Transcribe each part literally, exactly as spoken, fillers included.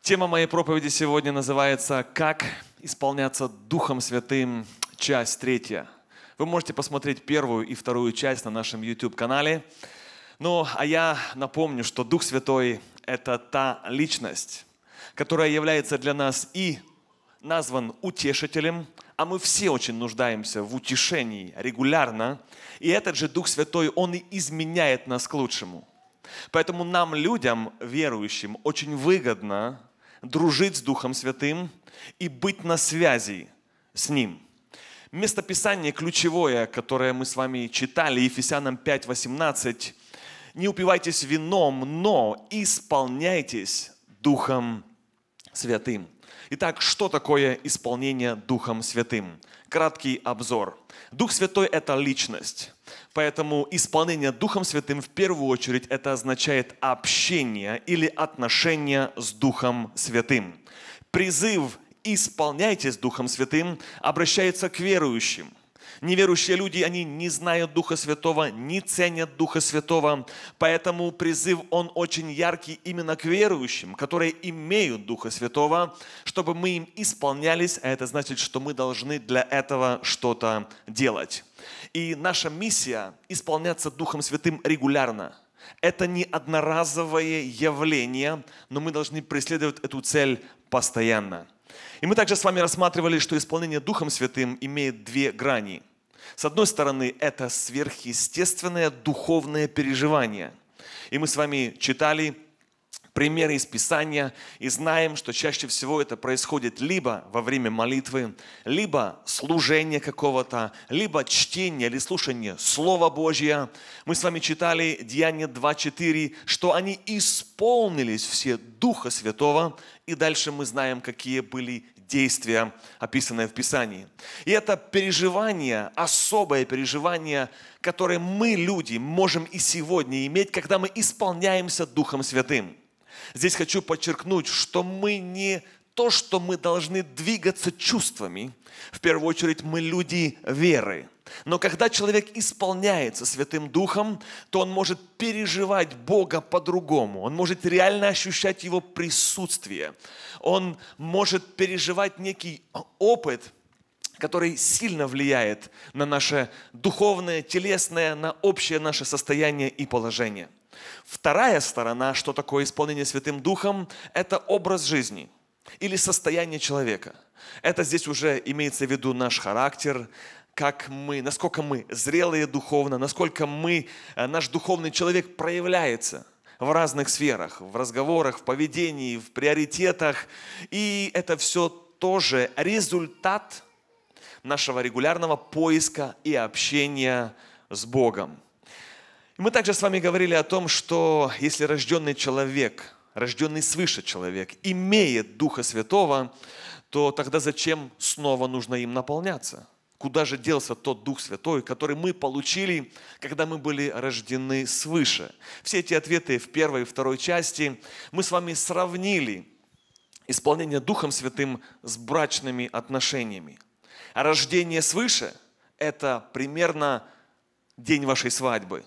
Тема моей проповеди сегодня называется «Как исполняться Духом Святым», часть третья. Вы можете посмотреть первую и вторую часть на нашем YouTube-канале. Ну, а я напомню, что Дух Святой – это та личность, которая является для нас и назван утешителем, а мы все очень нуждаемся в утешении регулярно. И этот же Дух Святой, Он и изменяет нас к лучшему. Поэтому нам, людям, верующим, очень выгодно дружить с Духом Святым и быть на связи с Ним. Местописание ключевое, которое мы с вами читали, Ефесянам пять восемнадцать. «Не упивайтесь вином, но исполняйтесь Духом Святым». Итак, что такое исполнение Духом Святым? Краткий обзор. Дух Святой – это личность. Поэтому исполнение Духом Святым в первую очередь это означает общение или отношение с Духом Святым. Призыв «исполняйтесь Духом Святым» обращается к верующим. Неверующие люди, они не знают Духа Святого, не ценят Духа Святого, поэтому призыв, он очень яркий именно к верующим, которые имеют Духа Святого, чтобы мы им исполнялись, а это значит, что мы должны для этого что-то делать. И наша миссия – исполняться Духом Святым регулярно. Это не одноразовое явление, но мы должны преследовать эту цель постоянно. И мы также с вами рассматривали, что исполнение Духом Святым имеет две грани. С одной стороны, это сверхъестественное духовное переживание. И мы с вами читали примеры из Писания и знаем, что чаще всего это происходит либо во время молитвы, либо служения какого-то, либо чтения или слушания Слова Божьего. Мы с вами читали Деяния два четыре, что они исполнились все Духа Святого, и дальше мы знаем, какие были действия, описанные в Писании. И это переживание, особое переживание, которое мы, люди, можем и сегодня иметь, когда мы исполняемся Духом Святым. Здесь хочу подчеркнуть, что мы не то, что мы должны двигаться чувствами. В первую очередь мы люди веры. Но когда человек исполняется Святым Духом, то он может переживать Бога по-другому. Он может реально ощущать Его присутствие. Он может переживать некий опыт, который сильно влияет на наше духовное, телесное, на общее наше состояние и положение. Вторая сторона, что такое исполнение Святым Духом, это образ жизни или состояние человека. Это здесь уже имеется в виду наш характер, как мы, насколько мы зрелые духовно, насколько мы, наш духовный человек проявляется в разных сферах, в разговорах, в поведении, в приоритетах. И это все тоже результат нашего регулярного поиска и общения с Богом. Мы также с вами говорили о том, что если рожденный человек, рожденный свыше человек, имеет Духа Святого, то тогда зачем снова нужно им наполняться? Куда же делся тот Дух Святой, который мы получили, когда мы были рождены свыше? Все эти ответы в первой и второй части мы с вами сравнили исполнение Духом Святым с брачными отношениями. А рождение свыше – это примерно день вашей свадьбы.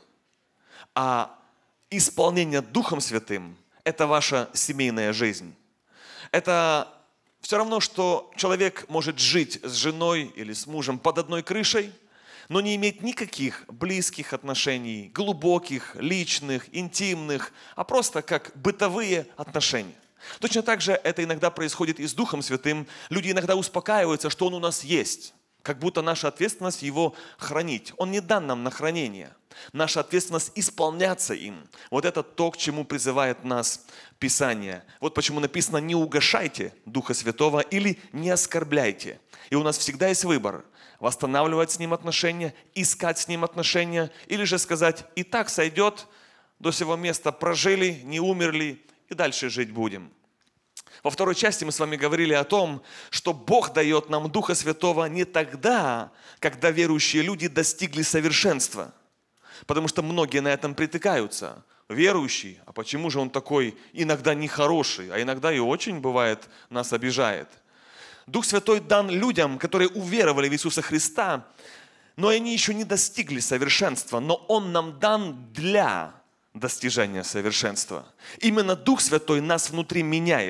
А исполнение Духом Святым – это ваша семейная жизнь. Это все равно, что человек может жить с женой или с мужем под одной крышей, но не иметь никаких близких отношений, глубоких, личных, интимных, а просто как бытовые отношения. Точно так же это иногда происходит и с Духом Святым. Люди иногда успокаиваются, что Он у нас есть, как будто наша ответственность Его хранить. Он не дан нам на хранение. Наша ответственность исполняться им. Вот это то, к чему призывает нас Писание. Вот почему написано: не угашайте Духа Святого или не оскорбляйте. И у нас всегда есть выбор: восстанавливать с Ним отношения, искать с Ним отношения, или же сказать: и так сойдет, до сего места прожили, не умерли, и дальше жить будем. Во второй части мы с вами говорили о том, что Бог дает нам Духа Святого не тогда, когда верующие люди достигли совершенства. Потому что многие на этом притыкаются. Верующий, а почему же он такой иногда нехороший, а иногда и очень, бывает, нас обижает. Дух Святой дан людям, которые уверовали в Иисуса Христа, но они еще не достигли совершенства, но Он нам дан для достижения совершенства. Именно Дух Святой нас внутри меняет,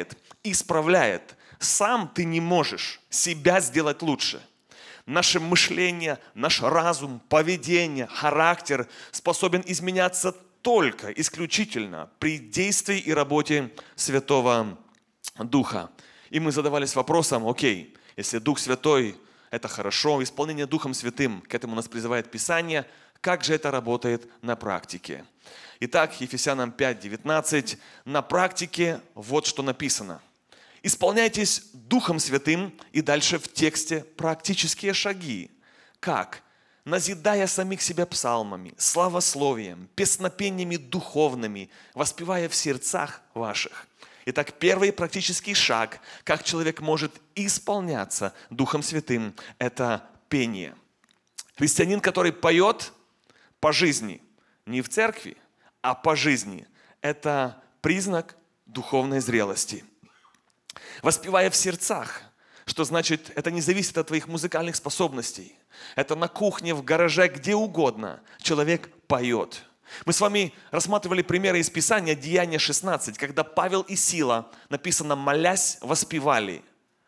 исправляет. Сам ты не можешь себя сделать лучше. Наше мышление, наш разум, поведение, характер способен изменяться только, исключительно при действии и работе Святого Духа. И мы задавались вопросом, окей, если Дух Святой – это хорошо, исполнение Духом Святым, к этому нас призывает Писание, как же это работает на практике? Итак, Ефесянам пять девятнадцать, на практике вот что написано. Исполняйтесь Духом Святым, и дальше в тексте практические шаги. Как? Назидая самих себя псалмами, славословием, песнопениями духовными, воспевая в сердцах ваших. Итак, первый практический шаг, как человек может исполняться Духом Святым, это пение. Христианин, который поет по жизни, не в церкви, а по жизни, это признак духовной зрелости. Воспевая в сердцах, что значит, это не зависит от твоих музыкальных способностей. Это на кухне, в гараже, где угодно человек поет. Мы с вами рассматривали примеры из Писания, Деяния шестнадцать, когда Павел и Сила, написано, молясь, воспевали,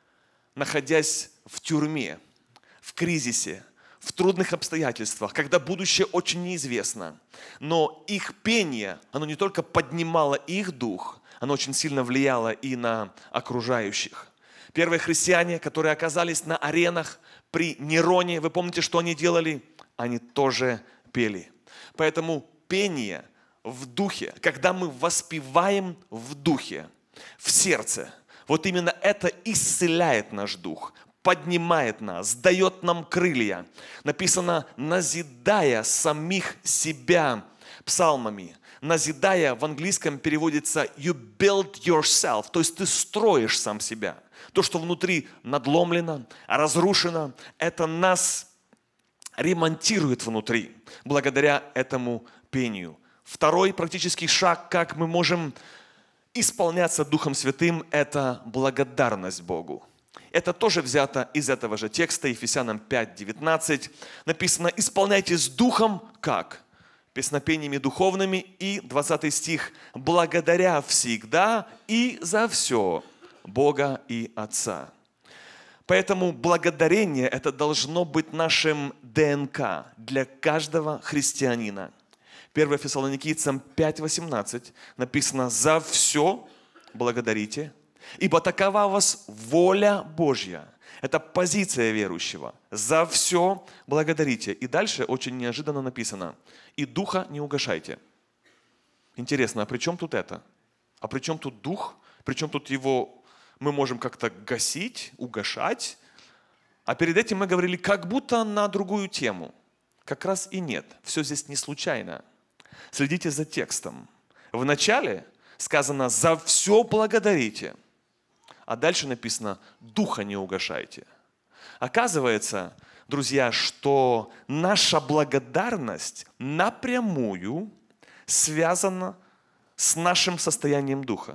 находясь в тюрьме, в кризисе, в трудных обстоятельствах, когда будущее очень неизвестно. Но их пение, оно не только поднимало их дух, оно очень сильно влияло и на окружающих. Первые христиане, которые оказались на аренах при Нероне, вы помните, что они делали? Они тоже пели. Поэтому пение в духе, когда мы воспеваем в духе, в сердце, вот именно это исцеляет наш дух, поднимает нас, дает нам крылья. Написано, назидая самих себя псалмами. Назидая в английском переводится you build yourself, то есть ты строишь сам себя. То, что внутри надломлено, разрушено, это нас ремонтирует внутри, благодаря этому пению. Второй практический шаг, как мы можем исполняться Духом Святым, это благодарность Богу. Это тоже взято из этого же текста, Ефесянам пять девятнадцать. Написано, исполняйтесь Духом, как? Песнопениями духовными. И двадцатый стих, благодаря всегда и за все Бога и Отца. Поэтому благодарение это должно быть нашим ДНК для каждого христианина. первое Фессалоникийцам пять восемнадцать написано, за все благодарите, ибо такова у вас воля Божья. Это позиция верующего. За все благодарите. И дальше очень неожиданно написано, и духа не угашайте. Интересно, а при чем тут это? А при чем тут дух? При чем тут его мы можем как-то гасить, угашать? А перед этим мы говорили как будто на другую тему. Как раз и нет. Все здесь не случайно. Следите за текстом. В начале сказано «за все благодарите», а дальше написано «духа не угашайте». Оказывается, друзья, что наша благодарность напрямую связана с нашим состоянием духа.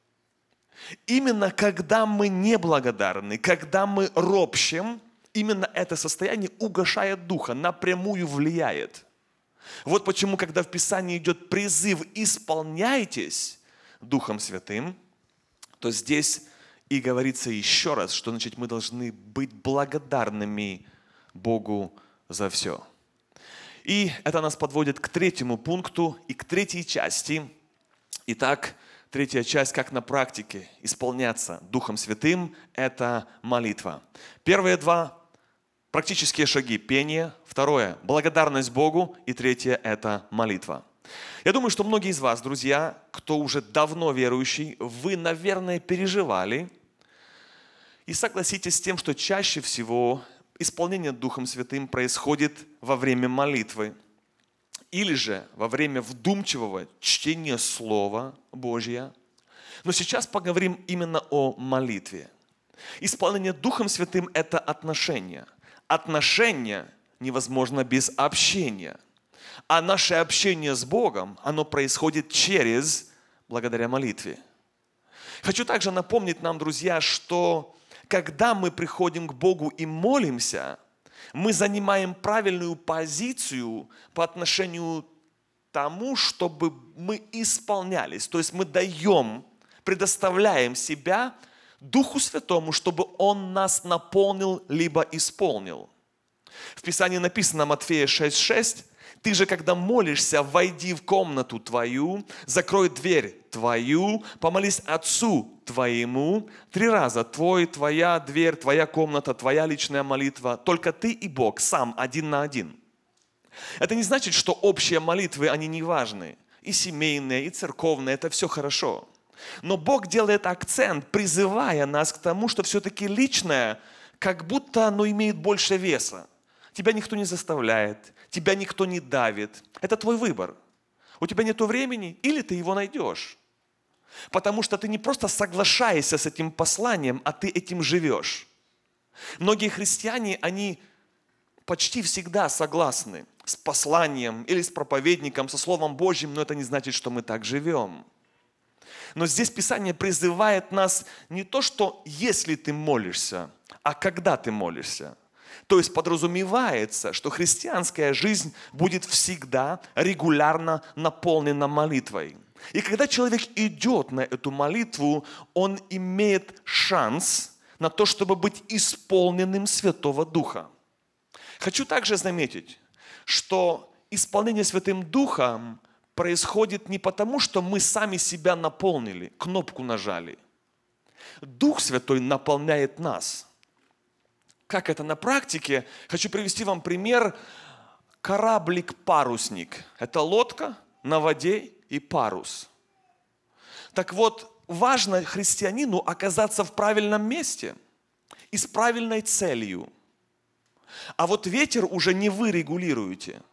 Именно когда мы неблагодарны, когда мы ропщем, именно это состояние угашает духа, напрямую влияет. Вот почему, когда в Писании идет призыв «исполняйтесь Духом Святым», то здесь и говорится еще раз, что значит мы должны быть благодарными Богу за все. И это нас подводит к третьему пункту и к третьей части. Итак, третья часть, как на практике исполняться Духом Святым, это молитва. Первые два практические шаги – пение. Второе – благодарность Богу. И третье – это молитва. Я думаю, что многие из вас, друзья, кто уже давно верующий, вы, наверное, переживали и согласитесь с тем, что чаще всего исполнение Духом Святым происходит во время молитвы или же во время вдумчивого чтения Слова Божьего. Но сейчас поговорим именно о молитве. Исполнение Духом Святым – это отношение. Отношение невозможно без общения. А наше общение с Богом, оно происходит через, благодаря молитве. Хочу также напомнить нам, друзья, что когда мы приходим к Богу и молимся, мы занимаем правильную позицию по отношению к тому, чтобы мы исполнялись. То есть мы даем, предоставляем себя Духу Святому, чтобы Он нас наполнил, либо исполнил. В Писании написано, Матфея шесть шесть, «Ты же, когда молишься, войди в комнату твою, закрой дверь твою, помолись Отцу твоему три раза. Твой, твоя дверь, твоя комната, твоя личная молитва. Только ты и Бог, сам, один на один». Это не значит, что общие молитвы, они не важны. И семейные, и церковные, это все хорошо. Но Бог делает акцент, призывая нас к тому, что все-таки личное, как будто оно имеет больше веса. Тебя никто не заставляет, тебя никто не давит. Это твой выбор. У тебя нет времени, или ты его найдешь. Потому что ты не просто соглашаешься с этим посланием, а ты этим живешь. Многие христиане, они почти всегда согласны с посланием или с проповедником, со Словом Божьим, но это не значит, что мы так живем. Но здесь Писание призывает нас не то, что если ты молишься, а когда ты молишься. То есть подразумевается, что христианская жизнь будет всегда регулярно наполнена молитвой. И когда человек идет на эту молитву, он имеет шанс на то, чтобы быть исполненным Святого Духа. Хочу также заметить, что исполнение Святым Духом происходит не потому, что мы сами себя наполнили, кнопку нажали. Дух Святой наполняет нас. Как это на практике? Хочу привести вам пример. Кораблик-парусник. Это лодка на воде и парус. Так вот, важно христианину оказаться в правильном месте и с правильной целью. А вот ветер уже не вы регулируете.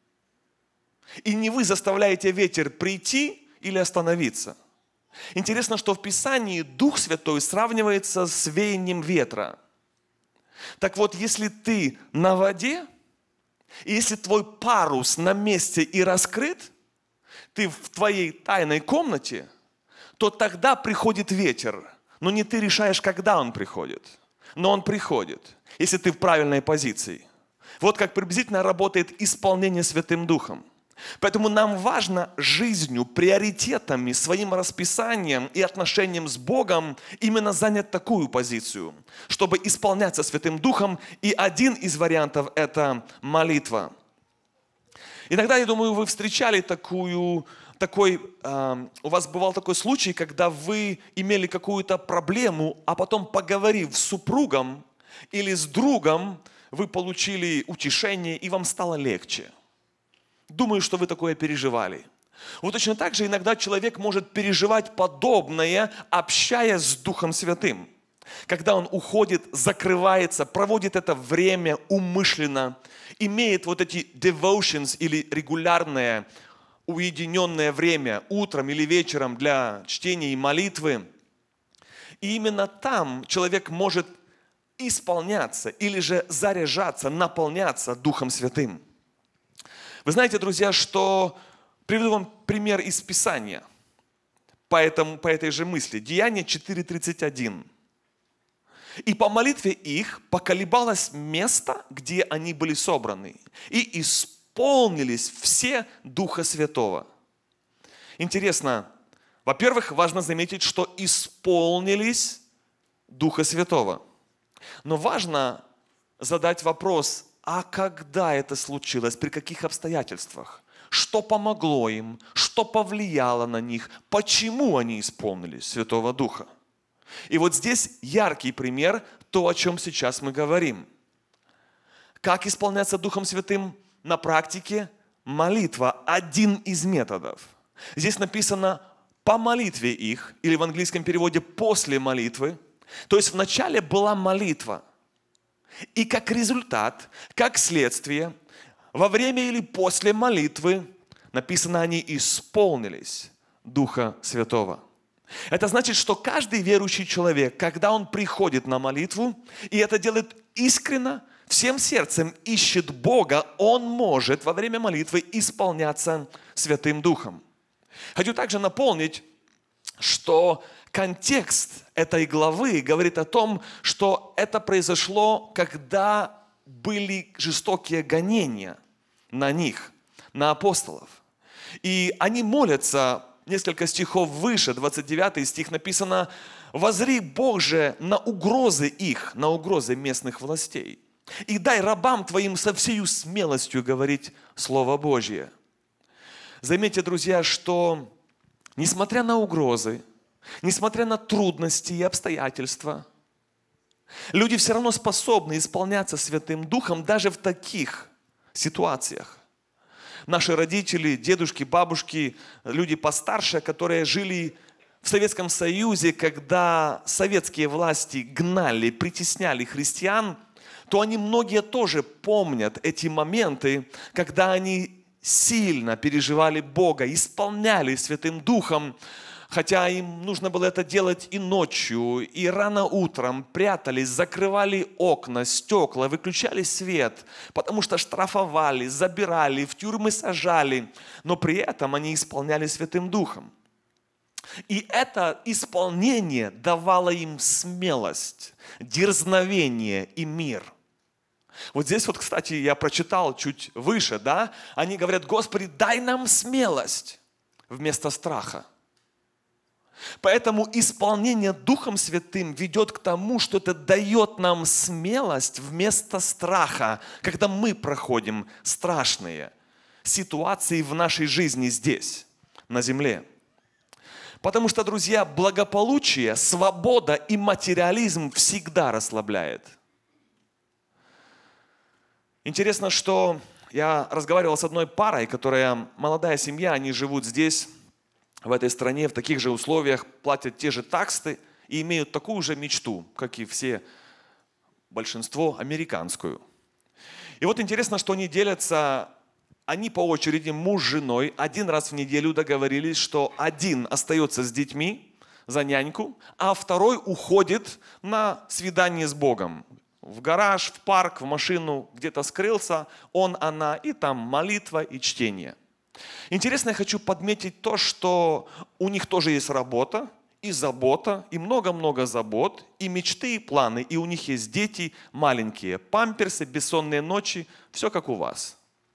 И не вы заставляете ветер прийти или остановиться. Интересно, что в Писании Дух Святой сравнивается с веянием ветра. Так вот, если ты на воде, и если твой парус на месте и раскрыт, ты в твоей тайной комнате, то тогда приходит ветер. Но не ты решаешь, когда он приходит. Но он приходит, если ты в правильной позиции. Вот как приблизительно работает исполнение Святым Духом. Поэтому нам важно жизнью, приоритетами, своим расписанием и отношением с Богом именно занять такую позицию, чтобы исполняться Святым Духом. И один из вариантов – это молитва. Иногда, я думаю, вы встречали такую, такой, э, у вас бывал такой случай, когда вы имели какую-то проблему, а потом, поговорив с супругом или с другом, вы получили утешение и вам стало легче. Думаю, что вы такое переживали. Вот точно так же иногда человек может переживать подобное, общаясь с Духом Святым. Когда он уходит, закрывается, проводит это время умышленно, имеет вот эти devotions или регулярное уединенное время утром или вечером для чтения и молитвы. И именно там человек может исполняться или же заряжаться, наполняться Духом Святым. Вы знаете, друзья, что приведу вам пример из Писания по, этому, по этой же мысли. Деяния четыре тридцать один. «И по молитве их поколебалось место, где они были собраны, и исполнились все Духа Святого». Интересно, во-первых, важно заметить, что исполнились Духа Святого. Но важно задать вопрос, а когда это случилось, при каких обстоятельствах? Что помогло им? Что повлияло на них? Почему они исполнились Святого Духа? И вот здесь яркий пример, то, о чем сейчас мы говорим. Как исполняться Духом Святым на практике? Молитва – один из методов. Здесь написано «по молитве их», или в английском переводе «после молитвы». То есть вначале была молитва. И как результат, как следствие, во время или после молитвы, написано, они исполнились Духа Святого. Это значит, что каждый верующий человек, когда он приходит на молитву, и это делает искренне, всем сердцем ищет Бога, он может во время молитвы исполняться Святым Духом. Хочу также напомнить, что контекст этой главы говорит о том, что это произошло, когда были жестокие гонения на них, на апостолов. И они молятся, несколько стихов выше, двадцать девятый стих написано, возри, Бог же, на угрозы их, на угрозы местных властей. И дай рабам Твоим со всею смелостью говорить Слово Божье. Заметьте, друзья, что несмотря на угрозы, несмотря на трудности и обстоятельства, люди все равно способны исполняться Святым Духом даже в таких ситуациях. Наши родители, дедушки, бабушки, люди постарше, которые жили в Советском Союзе, когда советские власти гнали, притесняли христиан, то они многие тоже помнят эти моменты, когда они сильно переживали Бога, исполняли Святым Духом, хотя им нужно было это делать и ночью, и рано утром, прятались, закрывали окна, стекла, выключали свет, потому что штрафовали, забирали, в тюрьмы сажали, но при этом они исполняли Святым Духом. И это исполнение давало им смелость, дерзновение и мир. Вот здесь вот, кстати, я прочитал чуть выше, да, они говорят: Господи, дай нам смелость вместо страха. Поэтому исполнение Духом Святым ведет к тому, что это дает нам смелость вместо страха, когда мы проходим страшные ситуации в нашей жизни здесь, на земле. Потому что, друзья, благополучие, свобода и материализм всегда расслабляет. Интересно, что я разговаривал с одной парой, которая молодая семья, они живут здесь, в этой стране, в таких же условиях, платят те же таксы и имеют такую же мечту, как и все, большинство, американскую. И вот интересно, что они делятся, они по очереди, муж с женой, один раз в неделю договорились, что один остается с детьми за няньку, а второй уходит на свидание с Богом. В гараж, в парк, в машину, где-то скрылся, он, она, и там молитва и чтение. Интересно, я хочу подметить то, что у них тоже есть работа, и забота, и много-много забот, и мечты, и планы, и у них есть дети маленькие, памперсы, бессонные ночи, все как у вас.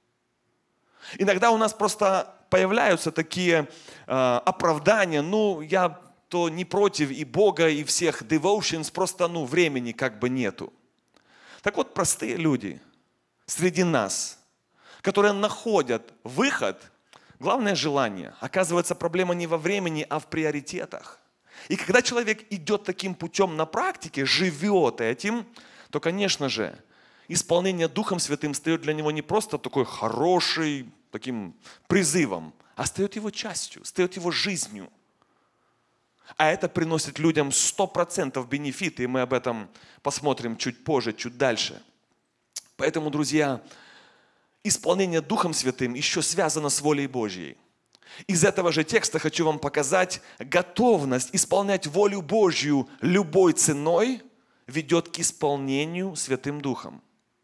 Иногда у нас просто появляются такие э, оправдания, ну, я то не против и Бога, и всех devotions, просто, ну, времени как бы нету. Так вот, простые люди среди нас, которые находят выход, главное желание. Оказывается, проблема не во времени, а в приоритетах. И когда человек идет таким путем на практике, живет этим, то, конечно же, исполнение Духом Святым стает для него не просто такой хороший, таким призывом, а стает его частью, стает его жизнью. А это приносит людям сто процентов бенефиты, и мы об этом посмотрим чуть позже, чуть дальше. Поэтому, друзья, исполнение Духом Святым еще связано с волей Божьей. Из этого же текста хочу вам показать, готовность исполнять волю Божью любой ценой ведет к исполнению Святым Духом.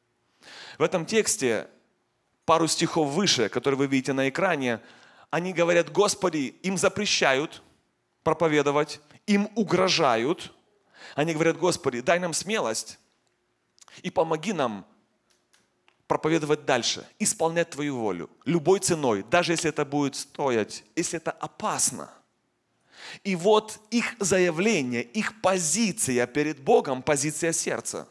В этом тексте, пару стихов выше, которые вы видите на экране, они говорят: Господи, им запрещают проповедовать, им угрожают. Они говорят: Господи, дай нам смелость и помоги нам проповедовать дальше, исполнять Твою волю, любой ценой, даже если это будет стоить, если это опасно. И вот их заявление, их позиция перед Богом, позиция сердца.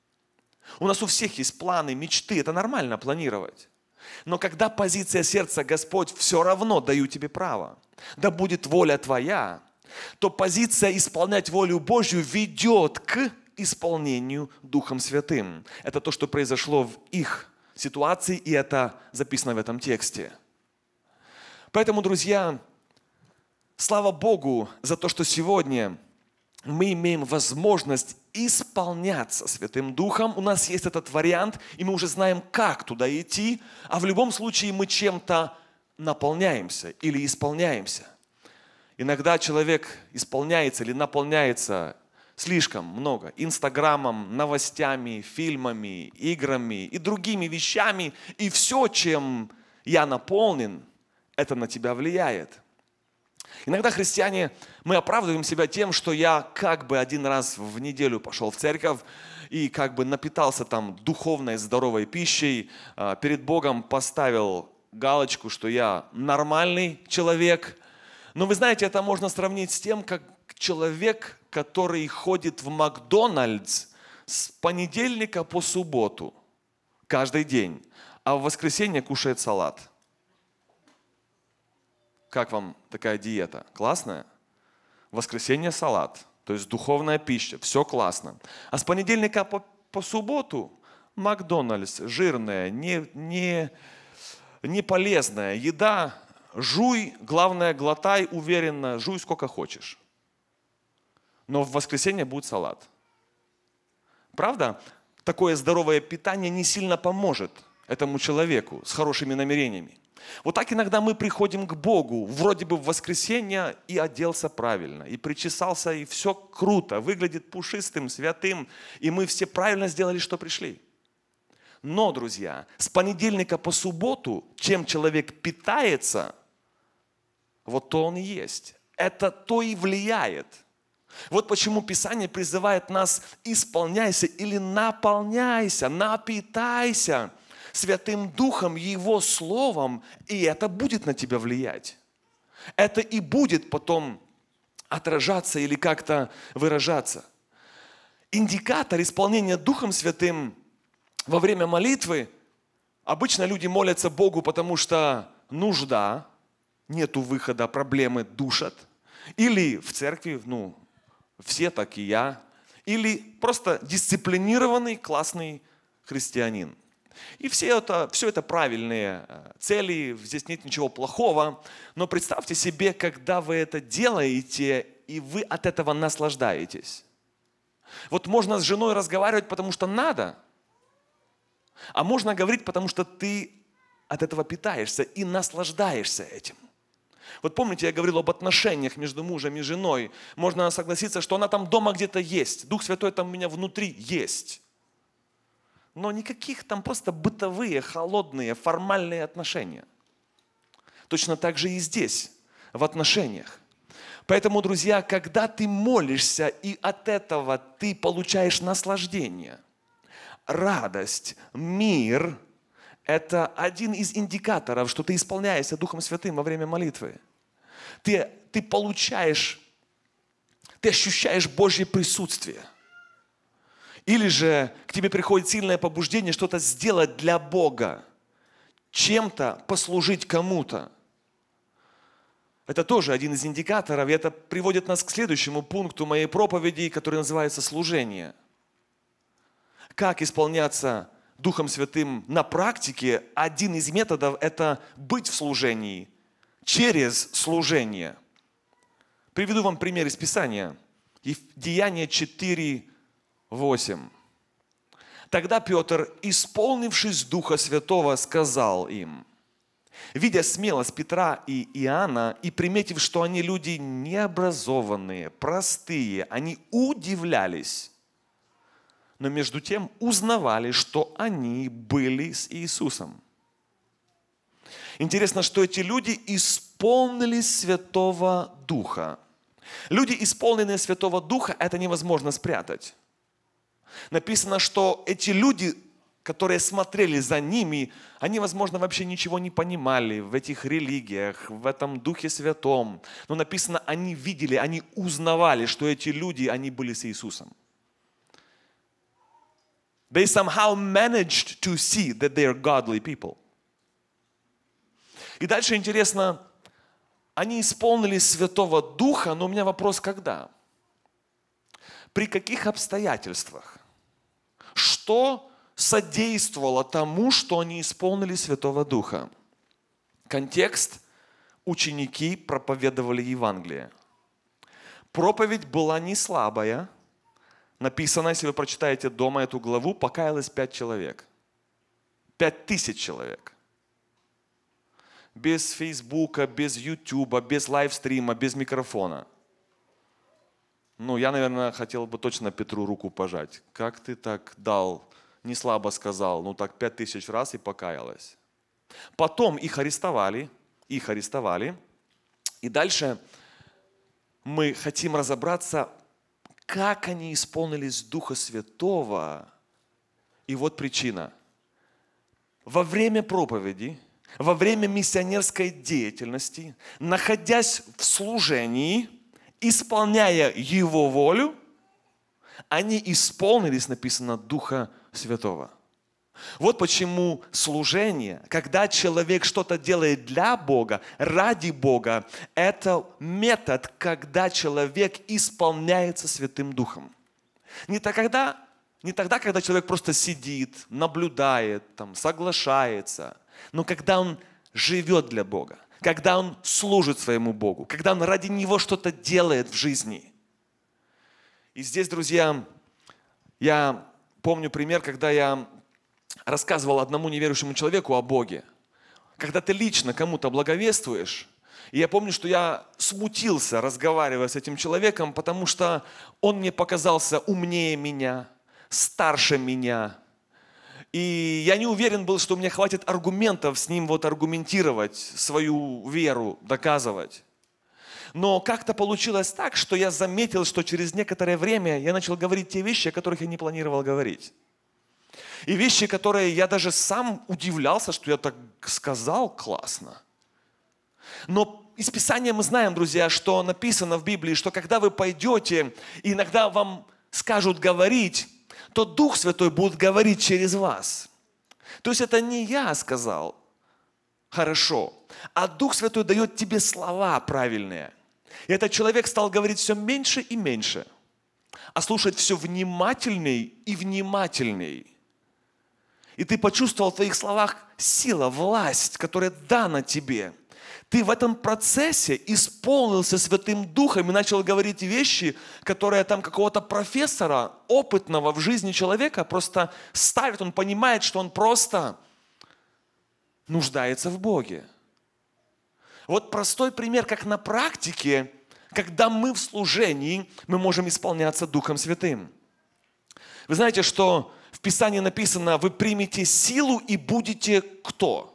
У нас у всех есть планы, мечты, это нормально планировать. Но когда позиция сердца: Господь, все равно даю тебе право, да будет воля Твоя, то позиция исполнять волю Божью ведет к исполнению Духом Святым. Это то, что произошло в их ситуации, и это записано в этом тексте. Поэтому, друзья, слава Богу за то, что сегодня мы имеем возможность исполняться Святым Духом. У нас есть этот вариант, и мы уже знаем, как туда идти, а в любом случае мы чем-то наполняемся или исполняемся. Иногда человек исполняется или наполняется слишком много инстаграмом, новостями, фильмами, играми и другими вещами. И все, чем я наполнен, это на тебя влияет. Иногда христиане, мы оправдываем себя тем, что я как бы один раз в неделю пошел в церковь и как бы напитался там духовной здоровой пищей, перед Богом поставил галочку, что я нормальный человек. Но вы знаете, это можно сравнить с тем, как человек, который ходит в Макдональдс с понедельника по субботу каждый день, а в воскресенье кушает салат? Как вам такая диета? Классная? В воскресенье салат, то есть духовная пища, все классно. А с понедельника по, по субботу Макдональдс, жирная, не, не, не полезная еда, жуй, главное, глотай уверенно, жуй сколько хочешь. Но в воскресенье будет салат. Правда? Такое здоровое питание не сильно поможет этому человеку с хорошими намерениями. Вот так иногда мы приходим к Богу, вроде бы в воскресенье и оделся правильно, и причесался, и все круто, выглядит пушистым, святым, и мы все правильно сделали, что пришли. Но, друзья, с понедельника по субботу, чем человек питается, вот то он и есть. Это то и влияет. Вот почему Писание призывает нас: исполняйся или наполняйся, напитайся Святым Духом, Его Словом, и это будет на тебя влиять. Это и будет потом отражаться или как-то выражаться. Индикатор исполнения Духом Святым во время молитвы: обычно люди молятся Богу, потому что нужда, нету выхода, проблемы душат. Или в церкви, ну, все так и я. Или просто дисциплинированный, классный христианин. И все это, все это правильные цели, здесь нет ничего плохого. Но представьте себе, когда вы это делаете, и вы от этого наслаждаетесь. Вот можно с женой разговаривать, потому что надо. А можно говорить, потому что ты от этого питаешься и наслаждаешься этим. Вот помните, я говорил об отношениях между мужем и женой. Можно согласиться, что она там дома где-то есть. Дух Святой там у меня внутри есть. Но никаких там, просто бытовые, холодные, формальные отношения. Точно так же и здесь, в отношениях. Поэтому, друзья, когда ты молишься, и от этого ты получаешь наслаждение, радость, мир, это один из индикаторов, что ты исполняешься Духом Святым во время молитвы. Ты, ты получаешь, ты ощущаешь Божье присутствие. Или же к тебе приходит сильное побуждение что-то сделать для Бога, чем-то послужить кому-то. Это тоже один из индикаторов, и это приводит нас к следующему пункту моей проповеди, который называется «Служение». Как исполняться Духом Святым на практике? Один из методов – это быть в служении через служение. Приведу вам пример из Писания. Деяния четыре, восемь. Тогда Петр, исполнившись Духа Святого, сказал им, видя смелость Петра и Иоанна и приметив, что они люди необразованные, простые, они удивлялись, но между тем узнавали, что они были с Иисусом. Интересно, что эти люди исполнились Святого Духа. Люди, исполненные Святого Духа, это невозможно спрятать. Написано, что эти люди, которые смотрели за ними, они, возможно, вообще ничего не понимали в этих религиях, в этом Духе Святом. Но написано, они видели, они узнавали, что эти люди, они были с Иисусом. They somehow managed to see that they are godly people. И дальше интересно, они исполнились Святого Духа, но у меня вопрос, когда? При каких обстоятельствах? Что содействовало тому, что они исполнили Святого Духа? Контекст: ученики проповедовали Евангелие. Проповедь была не слабая. Написано, если вы прочитаете дома эту главу, покаялось пять человек. Пять тысяч человек. Без Фейсбука, без Ютуба, без лайвстрима, без микрофона. Ну, я, наверное, хотел бы точно Петру руку пожать. Как ты так дал, не слабо сказал, ну так пять тысяч раз и покаялась. Потом их арестовали, их арестовали. И дальше мы хотим разобраться, как они исполнились Духа Святого. И вот причина. Во время проповеди, во время миссионерской деятельности, находясь в служении, исполняя Его волю, они исполнились, написано, Духа Святого. Вот почему служение, когда человек что-то делает для Бога, ради Бога, это метод, когда человек исполняется Святым Духом. Не тогда, не тогда, когда человек просто сидит, наблюдает, там, соглашается, но когда он живет для Бога, когда он служит своему Богу, когда он ради Него что-то делает в жизни. И здесь, друзья, я помню пример, когда я рассказывал одному неверующему человеку о Боге. Когда ты лично кому-то благовествуешь, и я помню, что я смутился, разговаривая с этим человеком, потому что он мне показался умнее меня, старше меня. И я не уверен был, что у меня хватит аргументов с ним вот аргументировать, свою веру доказывать. Но как-то получилось так, что я заметил, что через некоторое время я начал говорить те вещи, о которых я не планировал говорить. И вещи, которые я даже сам удивлялся, что я так сказал классно. Но из Писания мы знаем, друзья, что написано в Библии, что когда вы пойдете, и иногда вам скажут говорить, то Дух Святой будет говорить через вас. То есть это не я сказал хорошо, а Дух Святой дает тебе слова правильные. И этот человек стал говорить все меньше и меньше, а слушать все внимательней и внимательней. И ты почувствовал в твоих словах сила, власть, которая дана тебе. Ты в этом процессе исполнился Святым Духом и начал говорить вещи, которые там какого-то профессора, опытного в жизни человека, просто ставит, он понимает, что он просто нуждается в Боге. Вот простой пример, как на практике, когда мы в служении, мы можем исполняться Духом Святым. Вы знаете, что в Писании написано, вы примете силу и будете кто?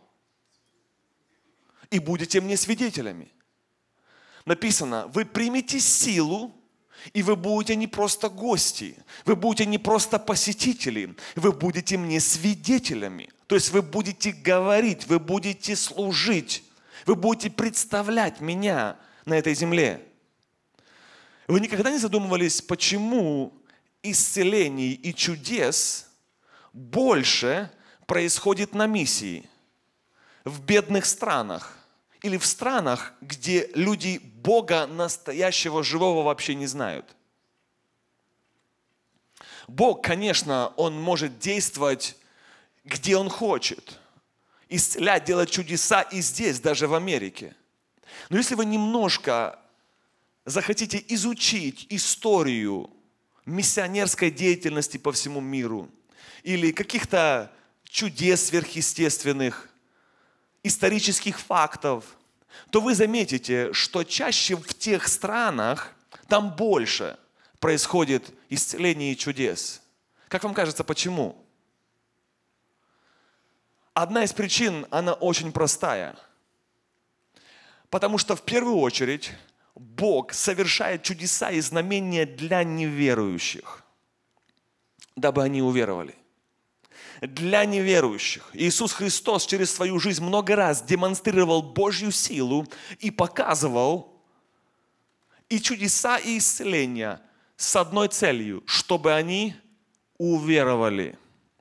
И будете мне свидетелями. Написано, вы примете силу, и вы будете не просто гости, вы будете не просто посетители, вы будете мне свидетелями. То есть вы будете говорить, вы будете служить, вы будете представлять меня на этой земле. Вы никогда не задумывались, почему исцелений и чудес больше происходит на миссии, в бедных странах или в странах, где люди Бога настоящего, живого вообще не знают? Бог, конечно, Он может действовать, где Он хочет, исцелять, делать чудеса и здесь, даже в Америке. Но если вы немножко захотите изучить историю миссионерской деятельности по всему миру, или каких-то чудес сверхъестественных, исторических фактов, то вы заметите, что чаще в тех странах там больше происходит исцеление и чудес. Как вам кажется, почему? Одна из причин, она очень простая. Потому что в первую очередь Бог совершает чудеса и знамения для неверующих, дабы они уверовали. Для неверующих. Иисус Христос через свою жизнь много раз демонстрировал Божью силу и показывал и чудеса, и исцеления с одной целью, чтобы они уверовали.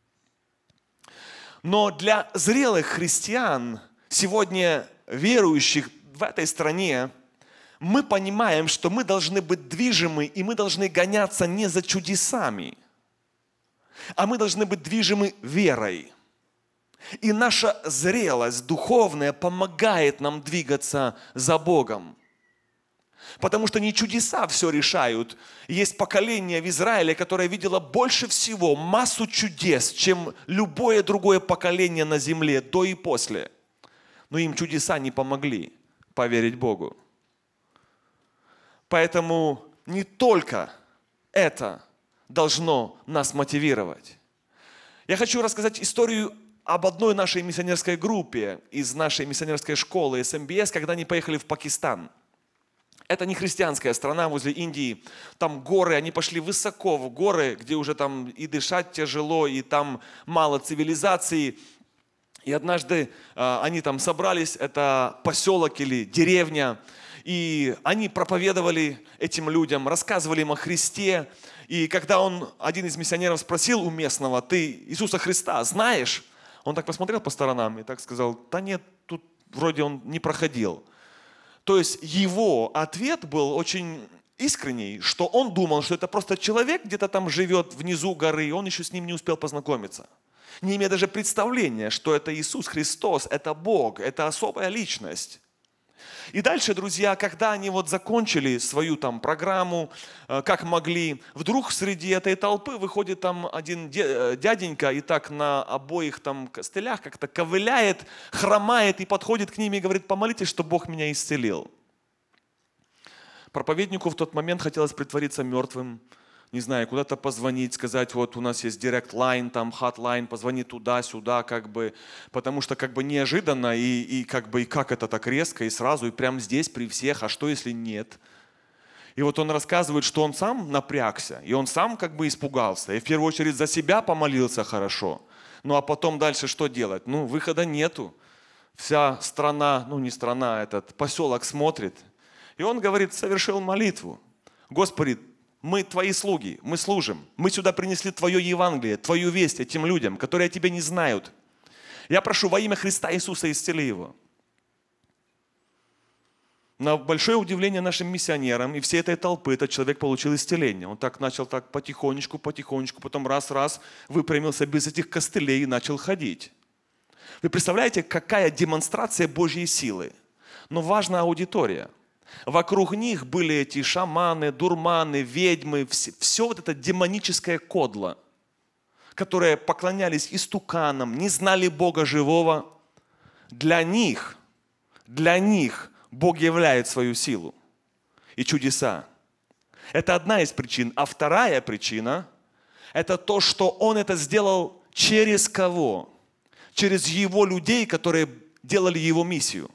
Но для зрелых христиан, сегодня верующих в этой стране, мы понимаем, что мы должны быть движимы, и мы должны гоняться не за чудесами, а мы должны быть движимы верой. И наша зрелость духовная помогает нам двигаться за Богом. Потому что не чудеса все решают. Есть поколение в Израиле, которое видело больше всего массу чудес, чем любое другое поколение на земле до и после. Но им чудеса не помогли поверить Богу. Поэтому не только это должно нас мотивировать. Я хочу рассказать историю об одной нашей миссионерской группе из нашей миссионерской школы эс эм би эс, когда они поехали в Пакистан. Это не христианская страна возле Индии. Там горы, они пошли высоко в горы, где уже там и дышать тяжело, и там мало цивилизации. И однажды э, они там собрались, это поселок или деревня, И они проповедовали этим людям, рассказывали им о Христе. И когда он, один из миссионеров спросил у местного: ты Иисуса Христа знаешь? Он так посмотрел по сторонам и так сказал: да нет, тут вроде он не проходил. То есть его ответ был очень искренний, что он думал, что это просто человек где-то там живет внизу горы, и он еще с ним не успел познакомиться. Не имея даже представления, что это Иисус Христос, это Бог, это особая личность. И дальше, друзья, когда они вот закончили свою там программу, как могли, вдруг среди этой толпы выходит там один дяденька и так на обоих там костылях как-то ковыляет, хромает и подходит к ним и говорит: помолитесь, чтобы Бог меня исцелил. Проповеднику в тот момент хотелось притвориться мертвым, не знаю, куда-то позвонить, сказать: вот у нас есть директ-лайн, там хот-лайн, позвони туда-сюда, как бы, потому что как бы неожиданно и, и как бы и как это так резко и сразу, и прямо здесь при всех, а что если нет? И вот он рассказывает, что он сам напрягся, и он сам как бы испугался, и в первую очередь за себя помолился хорошо, ну а потом дальше что делать? Ну выхода нету, вся страна, ну не страна, этот поселок смотрит, и он говорит, совершил молитву: Господи, мы Твои слуги, мы служим. Мы сюда принесли Твое Евангелие, Твою весть этим людям, которые Тебя не знают. Я прошу во имя Христа Иисуса, исцели его. На большое удивление нашим миссионерам и всей этой толпы этот человек получил исцеление. Он так начал так потихонечку, потихонечку, потом раз-раз выпрямился без этих костылей и начал ходить. Вы представляете, какая демонстрация Божьей силы? Но важна аудитория. Вокруг них были эти шаманы, дурманы, ведьмы, все, все вот это демоническое кодло, которые поклонялись истуканам, не знали Бога живого. Для них, для них Бог являет свою силу и чудеса. Это одна из причин. А вторая причина – это то, что Он это сделал через кого? Через Его людей, которые делали Его миссию.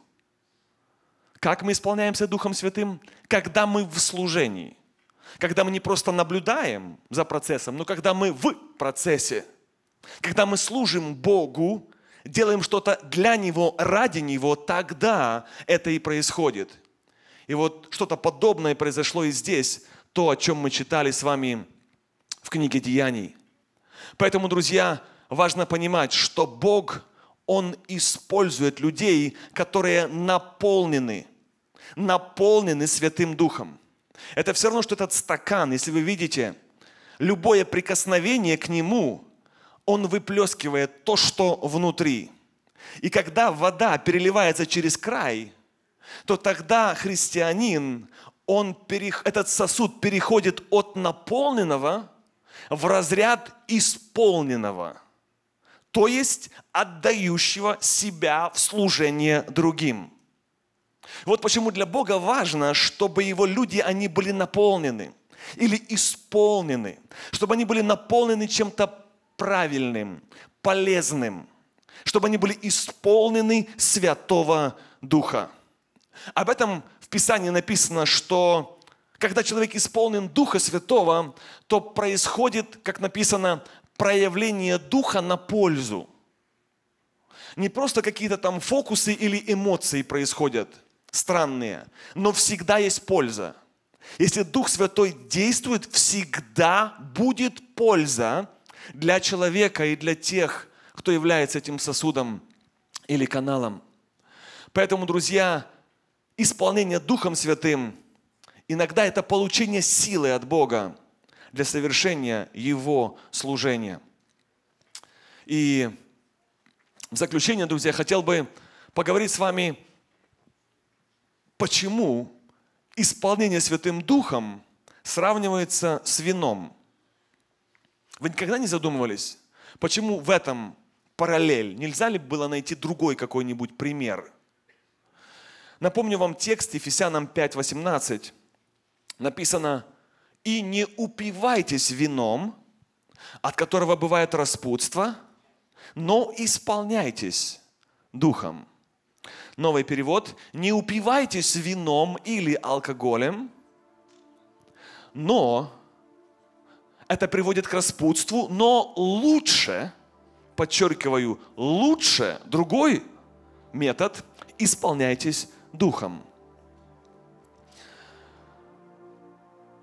Как мы исполняемся Духом Святым? Когда мы в служении. Когда мы не просто наблюдаем за процессом, но когда мы в процессе. Когда мы служим Богу, делаем что-то для Него, ради Него, тогда это и происходит. И вот что-то подобное произошло и здесь, то, о чем мы читали с вами в книге Деяний. Поэтому, друзья, важно понимать, что Бог, Он использует людей, которые наполнены, наполнены Святым Духом. Это все равно, что этот стакан, если вы видите, любое прикосновение к нему, он выплескивает то, что внутри. И когда вода переливается через край, то тогда христианин, он, этот сосуд переходит от наполненного в разряд исполненного, то есть отдающего себя в служение другим. Вот почему для Бога важно, чтобы Его люди, они были наполнены или исполнены, чтобы они были наполнены чем-то правильным, полезным, чтобы они были исполнены Святого Духа. Об этом в Писании написано, что когда человек исполнен Духа Святого, то происходит, как написано, проявление Духа на пользу. Не просто какие-то там фокусы или эмоции происходят странные, но всегда есть польза. Если Дух Святой действует, всегда будет польза для человека и для тех, кто является этим сосудом или каналом. Поэтому, друзья, исполнение Духом Святым иногда это получение силы от Бога для совершения Его служения. И в заключение, друзья, хотел бы поговорить с вами, почему исполнение Святым Духом сравнивается с вином. Вы никогда не задумывались, почему в этом параллель? Нельзя ли было найти другой какой-нибудь пример? Напомню вам текст Ефесянам пять восемнадцать. Написано: «И не упивайтесь вином, от которого бывает распутство, но исполняйтесь Духом». Новый перевод: «Не упивайтесь вином или алкоголем, но...» Это приводит к распутству, но лучше, подчеркиваю, лучше, другой метод, исполняйтесь Духом.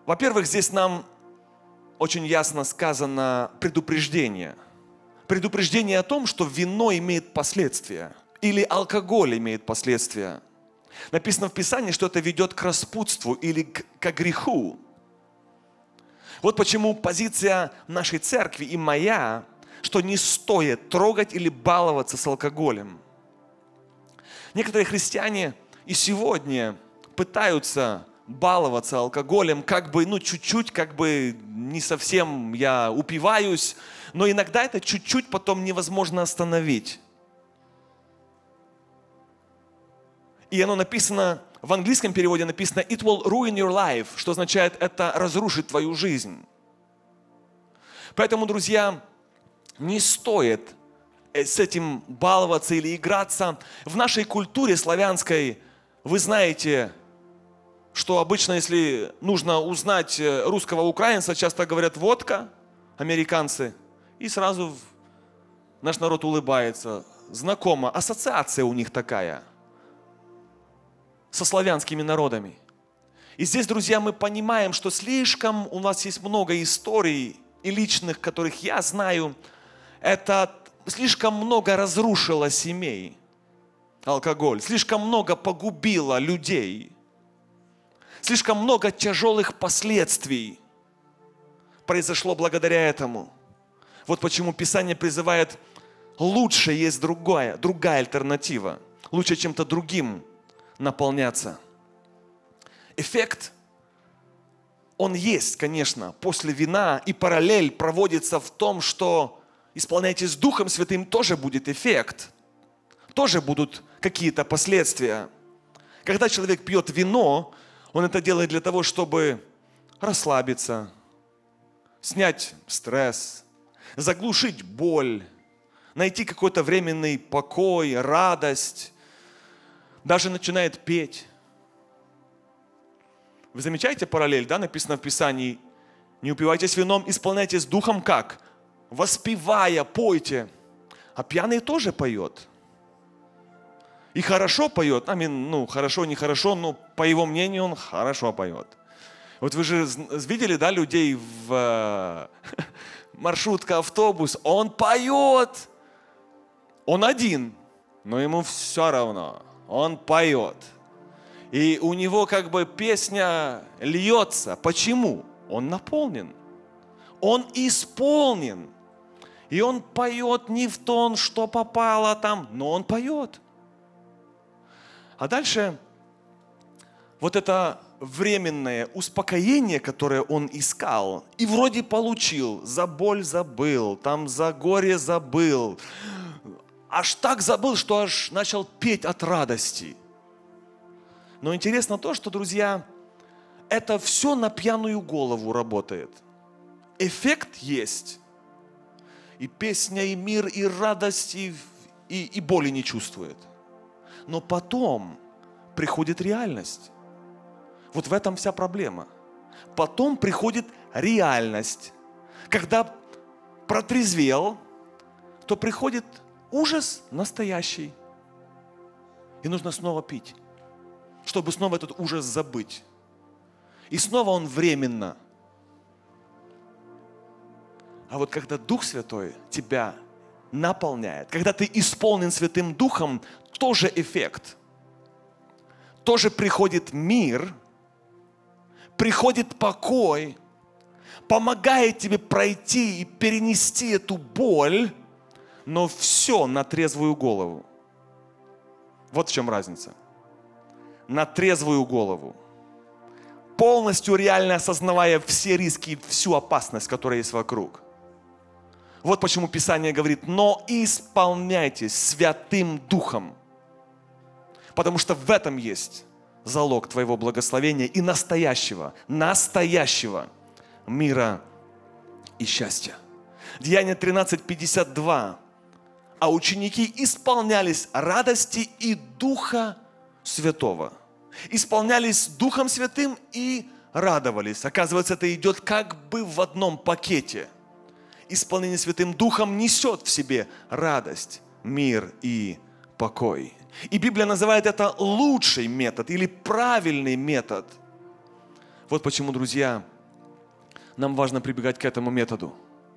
Во-первых, здесь нам очень ясно сказано предупреждение. Предупреждение о том, что вино имеет последствия или алкоголь имеет последствия. Написано в Писании, что это ведет к распутству или к, к греху. Вот почему позиция нашей церкви и моя, что не стоит трогать или баловаться с алкоголем. Некоторые христиане и сегодня пытаются баловаться алкоголем, как бы, ну, чуть-чуть, как бы не совсем я упиваюсь, но иногда это чуть-чуть потом невозможно остановить. И оно написано, в английском переводе написано «it will ruin your life», что означает «это разрушит твою жизнь». Поэтому, друзья, не стоит с этим баловаться или играться. В нашей культуре славянской, вы знаете, что обычно, если нужно узнать русского украинца, часто говорят «водка», американцы, и сразу наш народ улыбается. Знакомо, ассоциация у них такая со славянскими народами. И здесь, друзья, мы понимаем, что слишком у нас есть много историй и личных, которых я знаю, это слишком много разрушило семей, алкоголь, слишком много погубило людей, слишком много тяжелых последствий произошло благодаря этому. Вот почему Писание призывает, лучше есть другая, другая альтернатива, лучше чем-то другим наполняться. Эффект, он есть, конечно, после вина, и параллель проводится в том, что исполняйтесь Духом Святым, тоже будет эффект, тоже будут какие-то последствия. Когда человек пьет вино, он это делает для того, чтобы расслабиться, снять стресс, заглушить боль, найти какой-то временный покой, радость, даже начинает петь. Вы замечаете параллель, да? Написано в Писании, не упивайтесь вином, исполняйтесь Духом как? Воспевая, пойте. А пьяный тоже поет. И хорошо поет. I mean, ну, хорошо, нехорошо, но по его мнению он хорошо поет. Вот вы же видели, да, людей в маршрутка, автобус, он поет. Он один, но ему все равно. Он поет. И у него как бы песня льется. Почему? Он наполнен. Он исполнен. И он поет не в тон, что попало там, но он поет. А дальше вот это временное успокоение, которое он искал, и вроде получил, за боль забыл, там за горе забыл, аж так забыл, что аж начал петь от радости. Но интересно то, что, друзья, это все на пьяную голову работает. Эффект есть. И песня, и мир, и радость, и, и, и боли не чувствует. Но потом приходит реальность. Вот в этом вся проблема. Потом приходит реальность. Когда протрезвел, то приходит ужас настоящий. И нужно снова пить, чтобы снова этот ужас забыть. И снова он временно. А вот когда Дух Святой тебя наполняет, когда ты исполнен Святым Духом, тоже эффект. Тоже приходит мир, приходит покой, помогает тебе пройти и перенести эту боль, но все на трезвую голову. Вот в чем разница. На трезвую голову. Полностью реально осознавая все риски и всю опасность, которая есть вокруг. Вот почему Писание говорит, но исполняйтесь Святым Духом. Потому что в этом есть залог твоего благословения и настоящего, настоящего мира и счастья. Деяния тринадцать пятьдесят два. А ученики исполнялись радости и Духа Святого. Исполнялись Духом Святым и радовались. Оказывается, это идет как бы в одном пакете. Исполнение Святым Духом несет в себе радость, мир и покой. И Библия называет это лучший метод или правильный метод. Вот почему, друзья, нам важно прибегать к этому методу.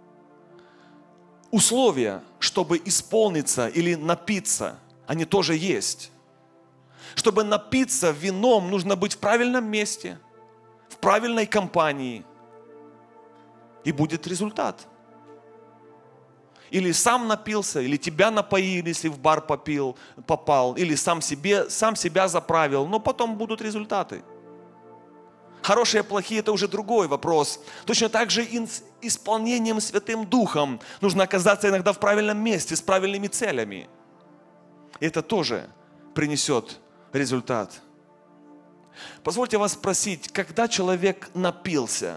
Условия, чтобы исполниться или напиться, они тоже есть. Чтобы напиться вином, нужно быть в правильном месте, в правильной компании, и будет результат. Или сам напился, или тебя напоили, если в бар попил, попал, или сам, себе, сам себя заправил, но потом будут результаты. Хорошие, плохие – это уже другой вопрос. Точно так же и с исполнением Святым Духом нужно оказаться иногда в правильном месте, с правильными целями. И это тоже принесет результат. Позвольте вас спросить, когда человек напился,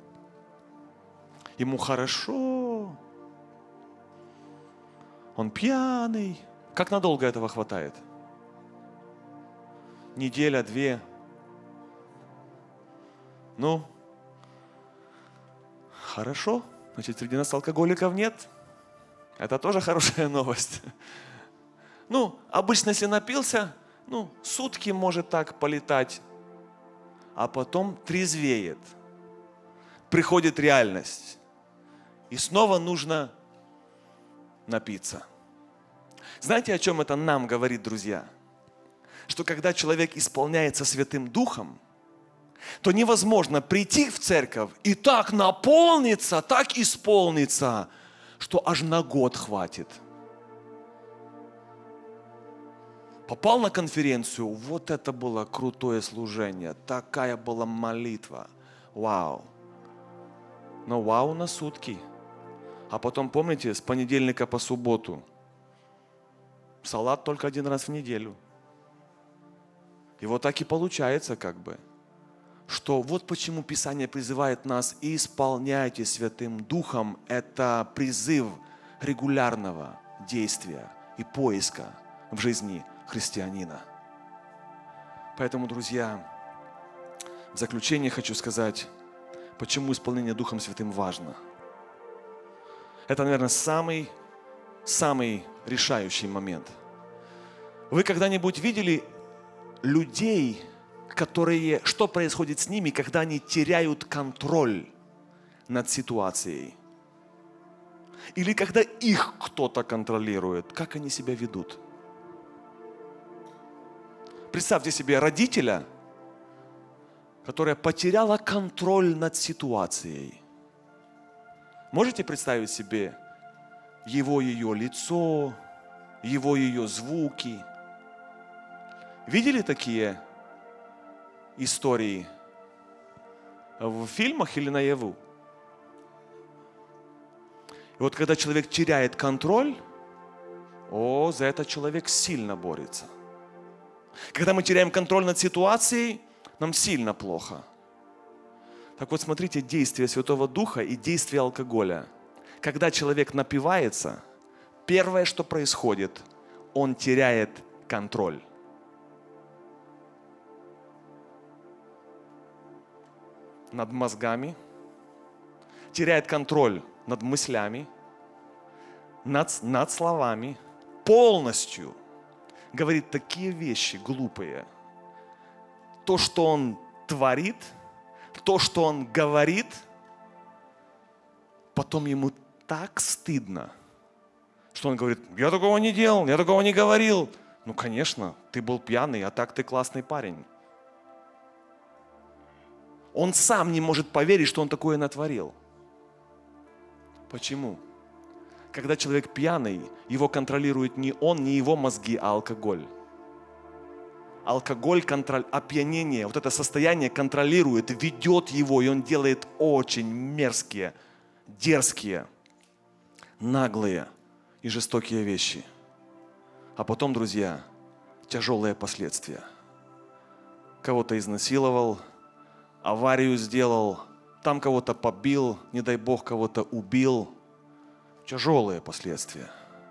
ему хорошо, он пьяный, как надолго этого хватает? Неделя, две. Ну, хорошо, значит, среди нас алкоголиков нет. Это тоже хорошая новость. Ну, обычно, если напился, ну, сутки может так полетать, а потом трезвеет. Приходит реальность. И снова нужно напиться. Знаете, о чем это нам говорит, друзья? Что когда человек исполняется Святым Духом, то невозможно прийти в церковь и так наполниться, так исполниться, что аж на год хватит. Попал на конференцию, вот это было крутое служение, такая была молитва. Вау. Но вау на сутки. А потом, помните, с понедельника по субботу салат только один раз в неделю. И вот так и получается как бы, что вот почему Писание призывает нас: исполняйте Святым Духом. Это призыв регулярного действия и поиска в жизни христианина. Поэтому, друзья, в заключение хочу сказать, почему исполнение Духом Святым важно. Это, наверное, самый, самый решающий момент. Вы когда-нибудь видели людей, которые, что происходит с ними, когда они теряют контроль над ситуацией? Или когда их кто-то контролирует, как они себя ведут? Представьте себе родителя, которая потеряла контроль над ситуацией. Можете представить себе его, ее лицо, его, ее звуки? Видели такие истории в фильмах или наяву? И вот когда человек теряет контроль, о, за это человек сильно борется. Когда мы теряем контроль над ситуацией, нам сильно плохо. Так вот, смотрите, действие Святого Духа и действие алкоголя. Когда человек напивается, первое, что происходит, он теряет контроль. Над мозгами, теряет контроль над мыслями, над, над словами, полностью говорит такие вещи глупые. То, что он творит, то, что он говорит, потом ему так стыдно, что он говорит: я такого не делал, я такого не говорил. Ну, конечно, ты был пьяный, а так ты классный парень. Он сам не может поверить, что он такое натворил. Почему? Когда человек пьяный, его контролирует не он, не его мозги, а алкоголь. Алкоголь, контроль, опьянение, вот это состояние контролирует, ведет его, и он делает очень мерзкие, дерзкие, наглые и жестокие вещи. А потом, друзья, тяжелые последствия. Кого-то изнасиловал, аварию сделал, там кого-то побил, не дай Бог, кого-то убил. Тяжелые последствия.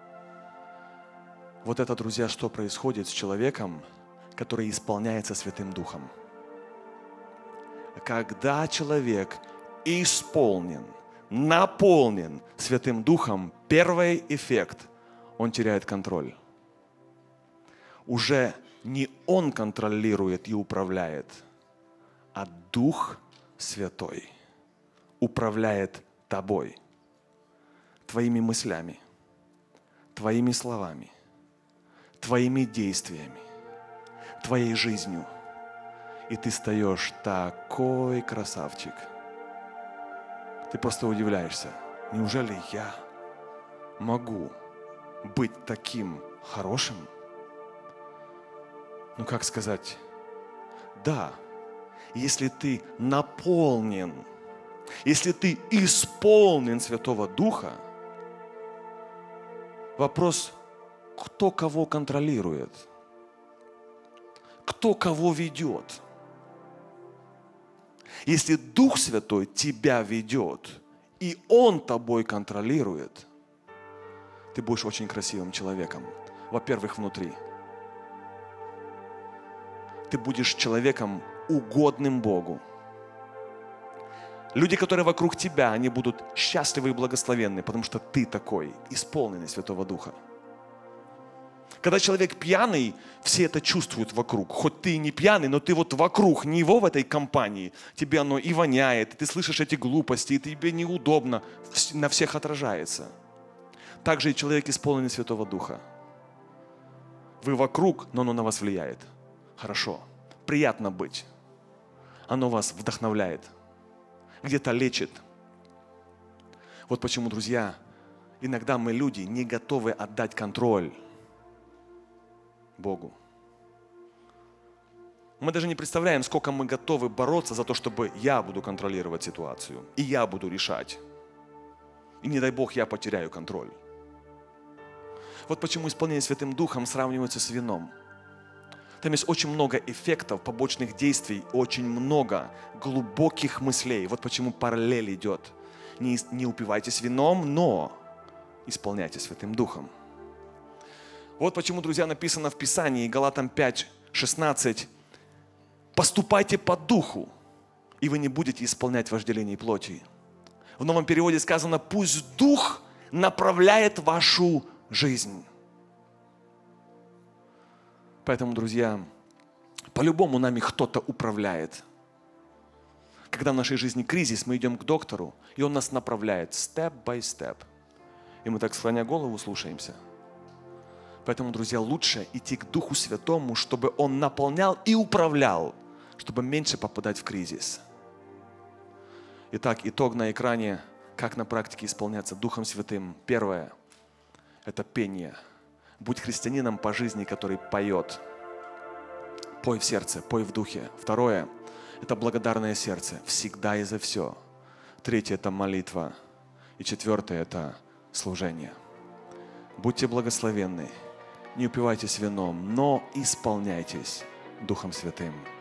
Вот это, друзья, что происходит с человеком, который исполняется Святым Духом. Когда человек исполнен, наполнен Святым Духом, первый эффект – он теряет контроль. Уже не он контролирует и управляет, а Дух Святой управляет тобой, твоими мыслями, твоими словами, твоими действиями, твоей жизнью. И ты стаешь такой красавчик. Ты просто удивляешься. Неужели я могу быть таким хорошим? Ну как сказать? Да, если ты наполнен, если ты исполнен Святого Духа, вопрос, кто кого контролирует, кто кого ведет. Если Дух Святой тебя ведет, и Он тобой контролирует, ты будешь очень красивым человеком. Во-первых, внутри. Ты будешь человеком, угодным Богу. Люди, которые вокруг тебя, они будут счастливы и благословенны, потому что ты такой, исполненный Святого Духа. Когда человек пьяный, все это чувствуют вокруг. Хоть ты и не пьяный, но ты вот вокруг него в этой компании. Тебе оно и воняет, и ты слышишь эти глупости, и тебе неудобно. На всех отражается. Также и человек, исполненный Святого Духа. Вы вокруг, но оно на вас влияет. Хорошо. Приятно быть. Оно вас вдохновляет. Где-то лечит. Вот почему, друзья, иногда мы, люди, не готовы отдать контроль Богу. Мы даже не представляем, сколько мы готовы бороться за то, чтобы я буду контролировать ситуацию. И я буду решать. И не дай Бог, я потеряю контроль. Вот почему исполнение Святым Духом сравнивается с вином. Там есть очень много эффектов, побочных действий, очень много глубоких мыслей. Вот почему параллель идет. Не, не упивайтесь вином, но исполняйте Святым Духом. Вот почему, друзья, написано в Писании, Галатам пять шестнадцать, поступайте по духу, и вы не будете исполнять вожделение плоти. В новом переводе сказано, пусть Дух направляет вашу жизнь. Поэтому, друзья, по-любому нами кто-то управляет. Когда в нашей жизни кризис, мы идем к доктору, и он нас направляет step by step. И мы так, склоня голову, слушаемся. Поэтому, друзья, лучше идти к Духу Святому, чтобы Он наполнял и управлял, чтобы меньше попадать в кризис. Итак, итог на экране, как на практике исполняться Духом Святым. Первое – это пение. Будь христианином по жизни, который поет. Пой в сердце, пой в духе. Второе – это благодарное сердце, всегда и за все. Третье – это молитва. И четвертое – это служение. Будьте благословенны, не упивайтесь вином, но исполняйтесь Духом Святым.